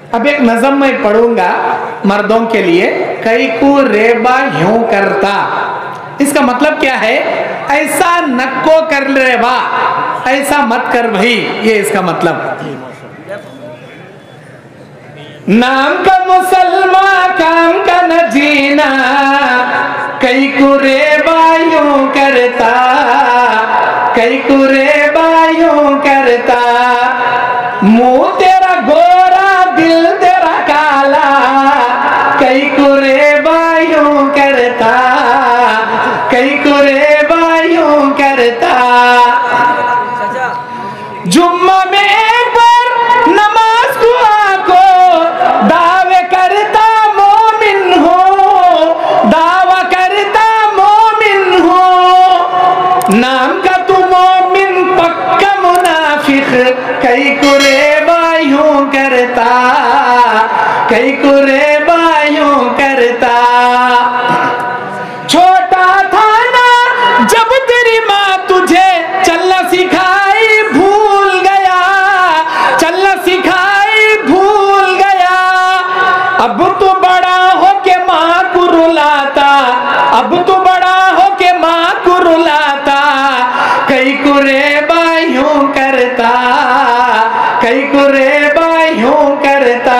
अब एक नज़म मैं पढ़ूंगा मर्दों के लिए। कई को रेबा यूं करता, इसका मतलब क्या है? ऐसा नक्को कर रेबा, ऐसा मत कर भाई, ये इसका मतलब। नाम का मुसलमान काम का न जीना, कई को रेबा यूं करता, कई को रेबा यूं करता। मुंह तेरा गोरा दिल तेरा काला, कई को रेबा यूं करता, कई को रेबा यूं करता। जुम्मा में एक बार नमाज को आको दावे करता मोमिन हो, दावा करता मोमिन हो। नाम का तू मोमिन पक्का मुनाफिक, कई को रेबा यूं करता, कई को रेबा यूं करता। छोटा था ना जब तेरी माँ तुझे चलना सिखाई भूल गया, चलना सिखाई भूल गया। अब तो बड़ा हो के माँ को रुलाता, अब तो बड़ा हो के माँ को रुलाता। कई को रेबा यूं करता, कई को रेबा यूं करता।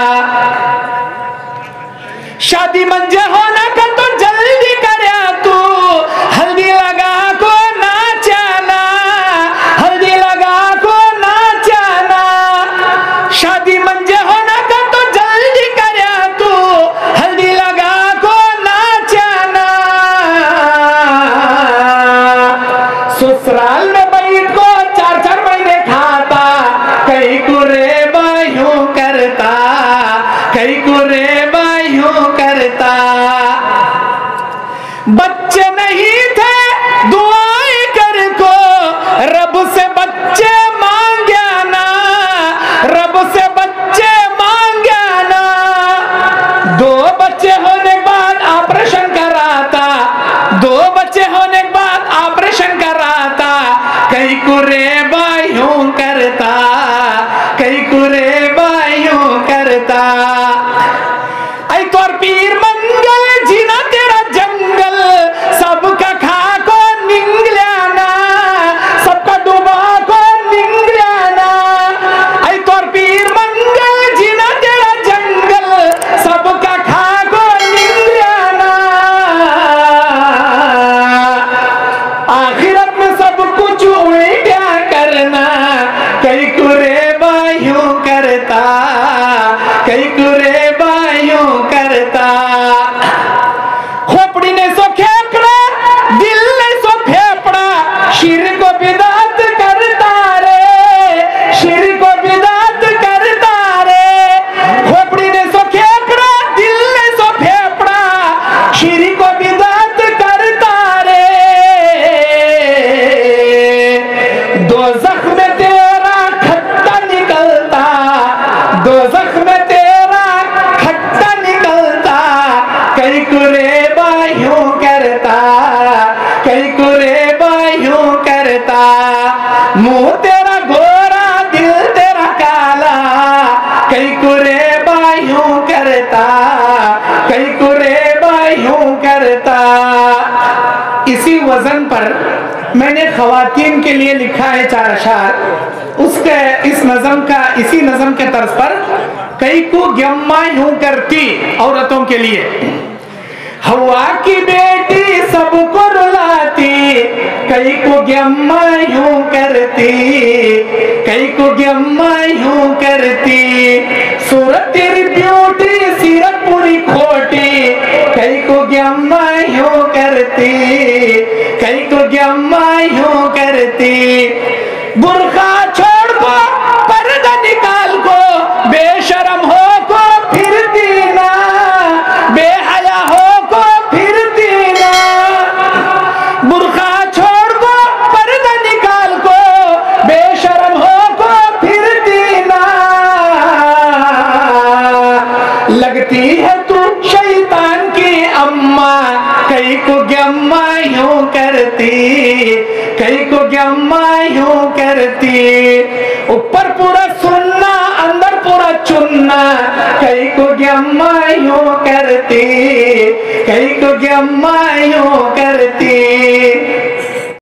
शादी मंजे होना का तो जल्दी करया तू, हल्दी लगा को नाचाना, हल्दी लगा को नाचाना। शादी मंजे होना का तो जल्दी करया तू, हल्दी लगा को नाचाना। ससुराल में बैठ को 4-4 महीने खाता, कई को रेबा यूं करता, कई को रेबा यूं करता। बच्चे नहीं थे दुआएं कर को, रब से बच्चे मांग्या ना, रब से बच्चे मांग्या ना। 2 बच्चे होने के बाद ऑपरेशन कराता, 2 बच्चे होने के बाद ऑपरेशन कराता। कई को रेबा यूं करता, कई को रेबा यूं करता। आई तोर पीर मंगल जीना तेरा जंगल, सबका खा को निंगलाना, सबका डुबा को निंगलाना। आई तोर पीर मंगल जीना तेरा जंगल, सबका खा को निंगलाना। आखिरत में सब कुछ उल्टा करना, कई को रेबा यूं करता, कई को रेबा यूं करता। खोपड़ी ने सो खेपड़ा, दिल ने सो फेफड़ा, शिर को बिदात करता रे, शिर को बिदात करता रे। खोपड़ी ने सो खेपड़ा, दिल ने सो फेफड़ा, शिर को बिदात करता रे। दोज़ख में तेरा खट्टा निकलता, दोज़ख में तेरा खट्टा निकलता। कई को रेबा यूं करता, कई को रेबा यूं करता। मुंह तेरा गोरा दिल तेरा काला, कई को रेबा यूं करता, कई को रेबा यूं करता। इसी वजन पर मैंने खवातीन के लिए लिखा है 4 अशार। उसके इस नज़म का, इसी नज़म के तर्ज पर कई को गम्मा यूं करती औरतों के लिए। हवा की बेटी सबको रुलाती, कई को गम्मा यूं करती, कई को गम्मा यूं करती। सूरत तेरी ब्यूटी सीरत पूरी खोटी, कई को गम्मा यूं करती, कई को गम्मा यूं करती। बुर्खा छोड़ को पर्दा निकाल को, बेशरम हो को फिरती ना, बेहया हो को फिरती ना। बुर्खा छोड़ को पर्दा निकाल को, बेशरम हो को फिरती ना। लगती है तू शैतान की अम्मा, कई को गम्मा यूं करती, कई को गम्मा यूं करती। ऊपर पूरा सुन्ना अंदर पूरा चुन्ना, कई को के अम्मा यूं